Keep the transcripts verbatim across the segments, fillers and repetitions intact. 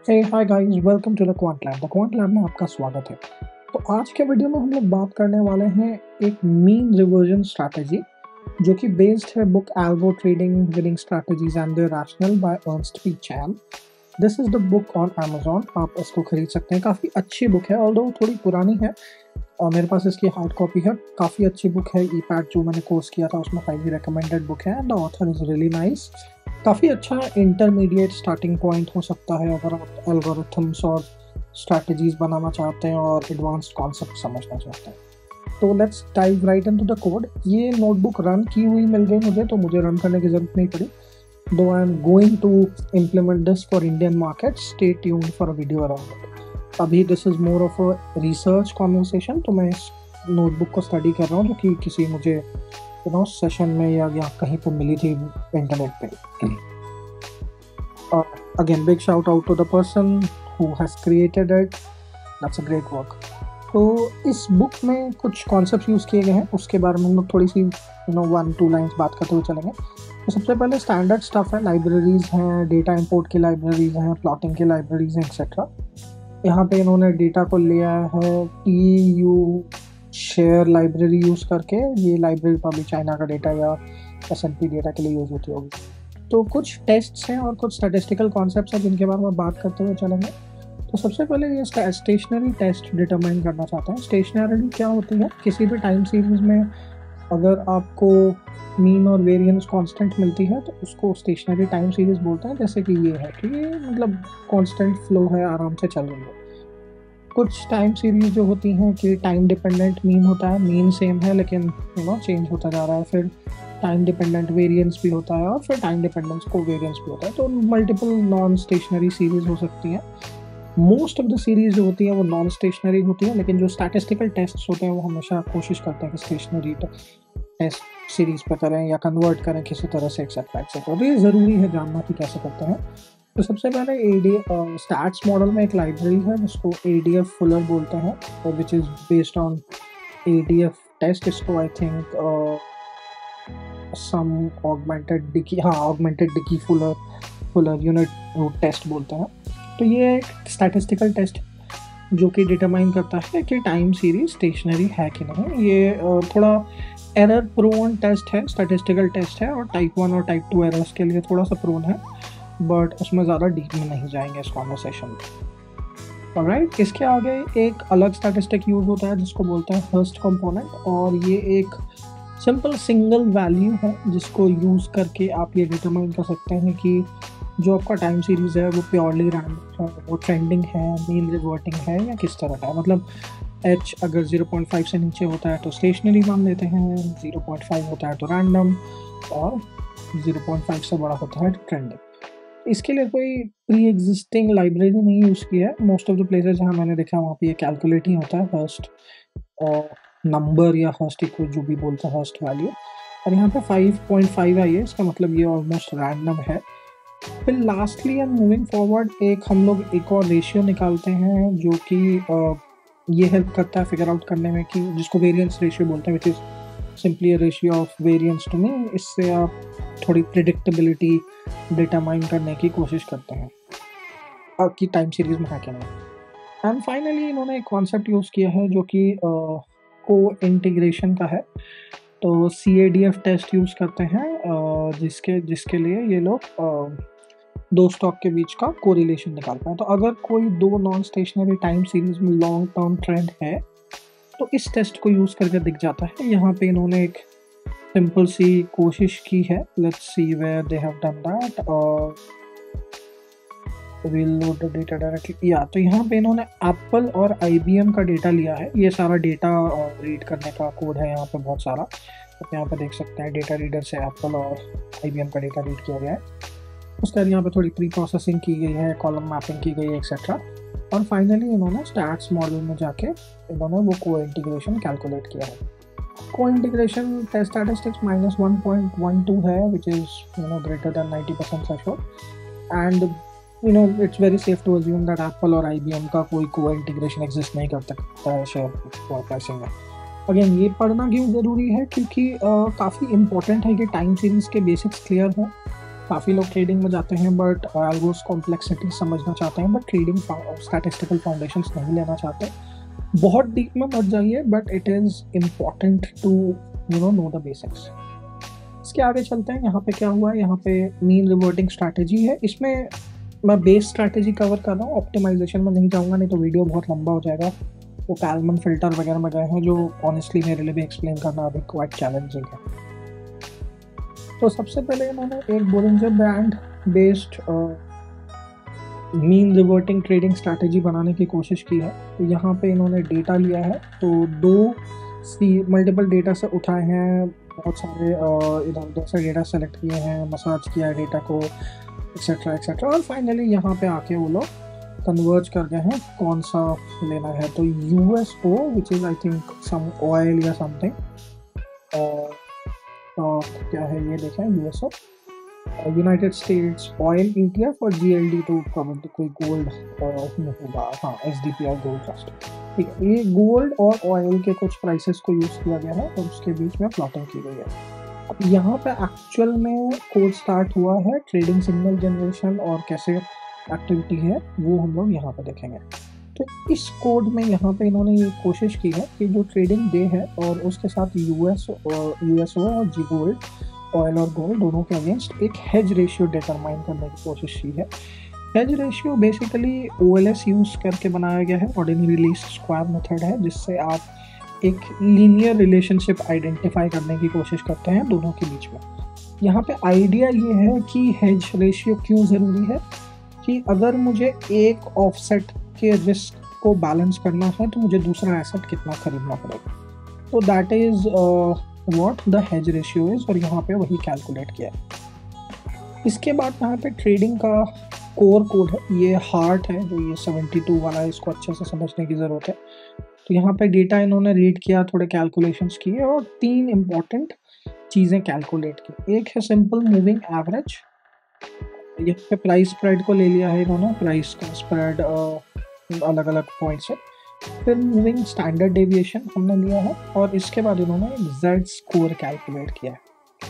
Hey hi guys, welcome to the quant lab. The quant lab में आपका स्वागत है। तो आज के वीडियो में हम लोग बात करने वाले हैं एक मीन रिवर्जन स्ट्रैटेजी जो कि बेस्ड है book algo trading winning strategies and the rationale by Ernest P Chan. This is the book on Amazon, आप इसको खरीद सकते हैं। काफ़ी अच्छी बुक है, ऑल्दो थोड़ी पुरानी है और मेरे पास इसकी हार्ड कॉपी है। काफ़ी अच्छी बुक है। ई पैड जो मैंने कोर्स किया था उसमें हाईली रिकमेंडेड बुक है and the author is really nice. काफ़ी अच्छा इंटरमीडिएट स्टार्टिंग पॉइंट हो सकता है अगर आप एल्गोरिथम्स और स्ट्रैटेजीज बनाना चाहते हैं और एडवांस्ड कॉन्सेप्ट समझना चाहते हैं। तो let's dive right into the code. ये नोटबुक रन की हुई मिल गई मुझे, तो मुझे रन करने की ज़रूरत नहीं पड़ी। Though I am going to implement this for Indian market, stay tuned for a video around it. अभी this is more of a research conversation, तो मैं इस नोटबुक को स्टडी कर रहा हूँ जो कि किसी मुझे यू नो सेशन में या, या कहीं पर मिली थी इंटरनेट पे। और again big shout out to the person who has created it, that's a great work. तो इस बुक में कुछ कॉन्सेप्ट यूज़ किए गए हैं, उसके बारे में हम लोग थोड़ी सी you know one two lines बात करते हुए चलेंगे। तो सबसे पहले स्टैंडर्ड स्टफ़ है, लाइब्रेरीज़ हैं, डेटा इंपोर्ट की लाइब्रेरीज़ हैं, प्लॉटिंग की लाइब्रेरीज़ हैं एक्सेट्रा। यहाँ पे इन्होंने डेटा को लिया है T U share library use करके। ये लाइब्रेरी पब्लिक चाइना का डेटा या एस एन पी डेटा के लिए यूज़ होती होगी। तो कुछ टेस्ट्स हैं और कुछ स्टैटिस्टिकल कॉन्सेप्ट्स हैं जिनके बारे में बात करते हुए चलेंगे। तो सबसे पहले ये स्टेशनरी टेस्ट डिटरमाइन करना चाहते हैं। स्टेशनरी क्या होती है? किसी भी टाइम सीरीज़ में अगर आपको मीन और वेरिएंस कांस्टेंट मिलती है तो उसको स्टेशनरी टाइम सीरीज़ बोलते हैं। जैसे कि ये है कि ये मतलब कांस्टेंट फ्लो है, आराम से चल रही है। कुछ टाइम सीरीज़ जो होती हैं कि टाइम डिपेंडेंट मीन होता है, मीन सेम है लेकिन यू नो चेंज होता जा रहा है। फिर टाइम डिपेंडेंट वेरिएंस भी होता है और फिर टाइम डिपेंडेंस को वेरिएंस भी होता है। तो मल्टीपल नॉन स्टेशनरी सीरीज़ हो सकती हैं। मोस्ट ऑफ द सीरीज़ जो होती है वो नॉन स्टेशनरी होती है, लेकिन जो स्टैटिस्टिकल टेस्ट्स होते हैं वो हमेशा कोशिश करते हैं कि स्टेशनरी टेस्ट सीरीज़ पे करें या कन्वर्ट करें किसी तरह से एक्सेट्रा एक्सेट्रा। तो ये ज़रूरी है जानना कि कैसे करते हैं। तो सबसे पहले ए डी स्टैट्स मॉडल में एक लाइब्रेरी है जिसको ए डी एफ फुलर बोलते हैं, which is based on A D F test. इसको I think some augmented Dickey हाँ augmented Dickey Fuller Fuller unit root test बोलते हैं। तो ये एक स्टैटिस्टिकल टेस्ट जो कि डिटरमाइन करता है कि टाइम सीरीज स्टेशनरी है कि नहीं। ये थोड़ा एरर प्रोन टेस्ट है, स्टैटिस्टिकल टेस्ट है और टाइप वन और टाइप टू एरर्स के लिए थोड़ा सा प्रोन है, बट उसमें ज़्यादा डीप में नहीं जाएंगे इस कॉन्वर्सेशन में। ऑलराइट, इसके आगे एक अलग स्टैटिस्टिक यूज़ होता है जिसको बोलते हैं हर्स्ट कंपोनेंट, और ये एक सिंपल सिंगल वैल्यू है जिसको यूज़ करके आप ये डिटरमाइन कर सकते हैं कि जो आपका टाइम सीरीज़ है वो प्योरली रैंडम है, वो ट्रेंडिंग है, मीन रिवर्टिंग है या किस तरह का है। मतलब एच अगर ज़ीरो पॉइंट फाइव से नीचे होता है तो स्टेशनरी मान लेते हैं, ज़ीरो पॉइंट फाइव होता है तो रैंडम, और ज़ीरो पॉइंट फाइव से बड़ा होता है तो ट्रेंडिंग। इसके लिए कोई प्री एग्जिस्टिंग लाइब्रेरी नहीं यूज़ की है। मोस्ट ऑफ द प्लेसेस जहाँ मैंने देखा वहाँ पे ये कैलकुलेट ही होता है हर्स्ट और नंबर या हर्स्ट इक्वल जो भी बोलते हैं हर्स्ट वैल्यू। और यहाँ पे फाइव पॉइंट फाइव आई है, इसका मतलब ये ऑलमोस्ट रैंडम है। फिर लास्टली एंड मूविंग फॉरवर्ड एक हम लोग एक और रेशियो निकालते हैं जो कि ये हेल्प करता है फिगर आउट करने में कि जिसको वेरिएंस रेशियो बोलते हैं, which is simply a ratio of variance to mean. इससे आप थोड़ी प्रिडिक्टेबिलिटी डिटरमाइन करने की कोशिश करते हैं आपकी टाइम सीरीज में है क्या नहीं। एंड फाइनली इन्होंने एक कॉन्सेप्ट यूज़ किया है जो कि को इंटीग्रेशन का है। तो C A D F test use करते हैं uh, जिसके जिसके लिए ये लोग uh, दो स्टॉक के बीच का कोरिलेशन निकालते हैं। तो अगर कोई दो नॉन स्टेशनरी टाइम सीरीज में लॉन्ग टर्म ट्रेंड है तो इस टेस्ट को यूज़ करके दिख जाता है। यहाँ पे इन्होंने एक सिंपल सी कोशिश की है, let's see where they have done that, और we'll load the data directly. या तो यहाँ पे इन्होंने एप्पल और आई बी एम का डेटा लिया है। ये सारा डेटा रीड करने का कोड है यहाँ पे बहुत सारा, तो यहाँ पे देख सकते हैं डेटा रीडर से एप्पल और आई बी एम का डेटा रीड किया गया है। उसके बाद यहाँ पे थोड़ी प्री प्रोसेसिंग की गई है, कॉलम मैपिंग की गई है एक्सेट्रा, और फाइनली इन्होंने स्टैट्स मॉडल में जाके इन्होंने वो को इंटीग्रेशन कैलकुलेट किया है। Cointegration test statistics minus one point one two है, which is you know greater than ninety percent threshold. And you know it's very safe to assume that Apple और I B M का कोई को integration exist नहीं कर सकता है share pricing में। अगेन ये पढ़ना क्यों ज़रूरी है? क्योंकि uh, काफ़ी इंपॉर्टेंट है कि टाइम सीरीज़ के बेसिक्स क्लियर हों काफ़ी लोग ट्रेडिंग में जाते हैं बट एल्गोस कॉम्प्लेक्सिटी समझना चाहते हैं, बट ट्रेडिंग स्टैटिस्टिकल फाउंडेशंस नहीं लेना चाहते। बहुत डीप में मत जाइए, but it is important to you know know the basics. इसके आगे चलते हैं। यहाँ पे क्या हुआ है, यहाँ पे मीन रिवर्टिंग स्ट्रैटेजी है। इसमें मैं बेस स्ट्रैटेजी कवर कर रहा हूँ, ऑप्टिमाइजेशन में नहीं जाऊँगा, नहीं तो वीडियो बहुत लंबा हो जाएगा। वो कैलमन फिल्टर वगैरह में गए हैं जो ऑनेस्टली मेरे लिए भी एक्सप्लेन करना अभी क्वाइट चैलेंजिंग है। तो सबसे पहले इन्होंने एक Bollinger band based mean reverting trading strategy बनाने की कोशिश की है। तो यहाँ पे इन्होंने डेटा लिया है, तो दो सी मल्टीपल डेटा से उठाए हैं, बहुत सारे इधर उधर से डेटा सेलेक्ट किए हैं, मसाज किया है डेटा को, एक्सेट्रा एक्सेट्रा, और फाइनली यहाँ पे आके वो लोग कन्वर्ज कर गए हैं कौन सा लेना है। तो U S O which is I think some oil or something, और क्या है ये देखें, U S O United States oil E T F, और जी एल डी तो प्रॉब्लम कोई गोल्ड होगा, हाँ S D P I gold trust, ठीक है। ये गोल्ड और ऑयल के कुछ प्राइसेस को यूज़ किया गया है और उसके बीच में प्लॉटिंग की गई है। अब यहाँ पे एक्चुअल में कोड स्टार्ट हुआ है, ट्रेडिंग सिग्नल जनरेशन और कैसे एक्टिविटी है वो हम लोग यहाँ पे देखेंगे। तो इस कोड में यहाँ पे इन्होंने ये कोशिश की है कि जो ट्रेडिंग डे है और उसके साथ यूएस और यूएसओ और जी गोल्ड, ऑयल और गोल्ड दोनों के अगेंस्ट एक हेज रेशियो डिटरमाइन करने की कोशिश की है। Hedge ratio basically O L S use करके बनाया गया है, ऑर्डिनरी लीस्ट स्क्वायर मेथड है, जिससे आप एक लीनियर रिलेशनशिप आइडेंटिफाई करने की कोशिश करते हैं दोनों के बीच में। यहाँ पे आइडिया ये है कि हेज रेशियो क्यों ज़रूरी है, कि अगर मुझे एक ऑफसेट के रिस्क को बैलेंस करना है तो मुझे दूसरा एसेट कितना खरीदना पड़ेगा। तो that is what the hedge ratio is, और यहाँ पे वही कैलकुलेट किया है। इसके बाद यहाँ पे ट्रेडिंग का कोर कोड है, ये हार्ट है जो ये सेवेंटी टू वाला है, इसको अच्छे से समझने की ज़रूरत है। तो यहाँ पे डेटा इन्होंने रीड किया, थोड़े कैलकुलेशंस किए और तीन इम्पॉर्टेंट चीज़ें कैलकुलेट की। एक है सिंपल मूविंग एवरेज, यहाँ पे प्राइस स्प्रेड को ले लिया है इन्होंने, प्राइस का स्प्रेड अलग अलग पॉइंट से। फिर मूविंग स्टैंडर्ड डेविएशन हमने लिया है, और इसके बाद इन्होंने जेड स्कोर कैलकुलेट किया है।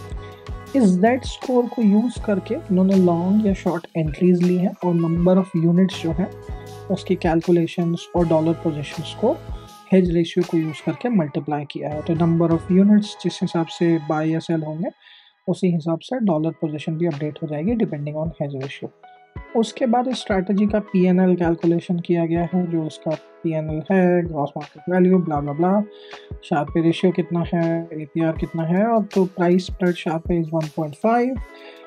इस जेड स्कोर को यूज़ करके इन्होंने लॉन्ग या शॉर्ट एंट्रीज ली हैं, और नंबर ऑफ यूनिट्स जो हैं उसकी कैलकुलेशंस और डॉलर पोजीशंस को हेज रेशियो को यूज़ करके मल्टीप्लाई किया है। तो नंबर ऑफ यूनिट्स जिस हिसाब से बाय या सेल होंगे उसी हिसाब से डॉलर पोजीशन भी अपडेट हो जाएगी डिपेंडिंग ऑन हेज रेशियो। उसके बाद इस स्ट्रैटेजी का पी एन एल कैलकुलेशन किया गया है, जो इसका पी एन एल है, gross market value blah blah blah, Sharpe पे रेशियो कितना है, ए पी आर कितना है, और तो प्राइस स्प्रेड शार्प पे is one point five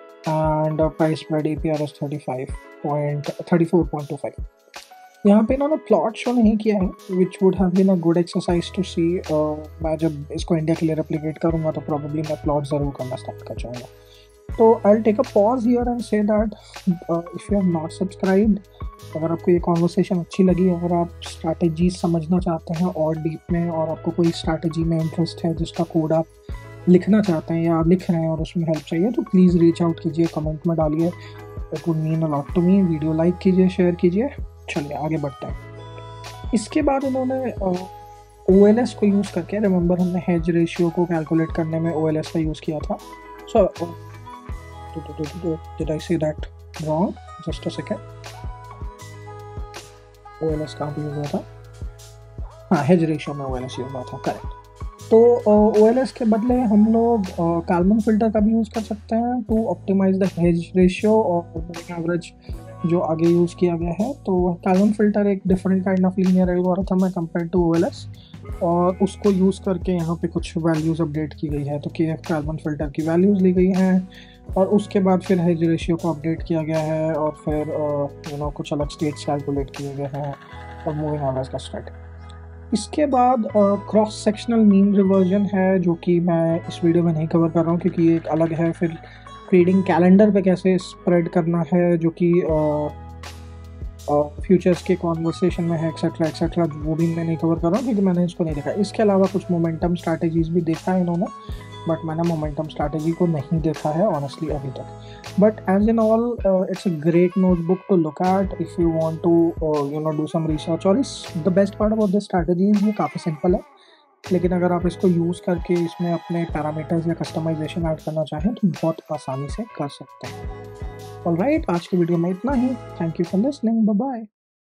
and price spread A P R is thirty five point thirty four point two five. यहाँ पे इन्होंने प्लॉट शो नहीं किया है, which would have been a good exercise to see. मैं जब इसको इंडिया के लिए रेप्लिकेट करूँगा तो प्रॉब्लली मैं प्लॉट ज़रूर करना स्टार्ट कर जाऊँगा। तो I will take a pause here and say that if you have not subscribed, अगर आपको ये कॉन्वर्सेशन अच्छी लगी, अगर आप स्ट्रैटेजी समझना चाहते हैं और डीप में, और आपको कोई स्ट्रैटेजी में इंटरेस्ट है जिसका कोड आप लिखना चाहते हैं या लिख रहे हैं और उसमें हेल्प चाहिए, तो प्लीज़ रीच आउट कीजिए, कमेंट में डालिए, it would mean a lot to me. Video like कीजिए, शेयर कीजिए। चलिए आगे बढ़ते हैं। इसके बाद इन्होंने ओ एल एस को यूज़ करके, रिमेंबर हमने हेज रेशियो को कैलकुलेट करने में ओ एल एस का यूज़ किया था। So did I say that wrong? Just a second, O L S कहाँ पे यूज़ हुआ था? हाँ, हेज रेशियो में ओ एल एस यूज़ हुआ था, करेक्ट। तो ओ एल एस के बदले हम लोग कैलमन फिल्टर का भी यूज़ कर सकते हैं to optimize the hedge ratio और एवरेज जो आगे यूज़ किया गया है। तो कैलमन फिल्टर एक different kind of linear algorithm है compare to O L S, और उसको यूज़ करके यहाँ पे कुछ वैल्यूज़ अपडेट की गई है। तो के एफ कैलमन फिल्टर की वैल्यूज़ ली गई हैं, और उसके बाद फिर हेज रेशियो को अपडेट किया गया है, और फिर यू नो कुछ अलग स्टेट्स कैलकुलेट किए गए हैं, और मूविंग एवरेज का स्टार्ट। इसके बाद क्रॉस सेक्शनल मीन रिवर्जन है, जो कि मैं इस वीडियो में नहीं कवर कर रहा हूँ क्योंकि ये एक अलग है। फिर ट्रेडिंग कैलेंडर पे कैसे स्प्रेड करना है, जो कि फ्यूचर्स के कॉन्वर्सेशन में है, एक्सेट्रा एक्सेट्रा, वो भी मैं नहीं कवर कर रहा हूँ क्योंकि मैंने इसको नहीं देखा। इसके अलावा कुछ मोमेंटम स्ट्रैटेजीज भी देखा है इन्होंने, बट मैंने मोमेंटम स्ट्रैटेजी को नहीं देखा है ऑनेस्टली अभी तक। But as in all it's a great notebook to look at if you want to you know do some research. और is the best part about this strategy, ये काफ़ी सिंपल है, लेकिन अगर आप इसको यूज़ करके इसमें अपने पैरामीटर्स या कस्टमाइज़ेशन ऐड करना चाहें तो बहुत आसानी से कर सकते हैं। ऑलराइट, आज की वीडियो में इतना ही। Thank you for listening. Bye bye.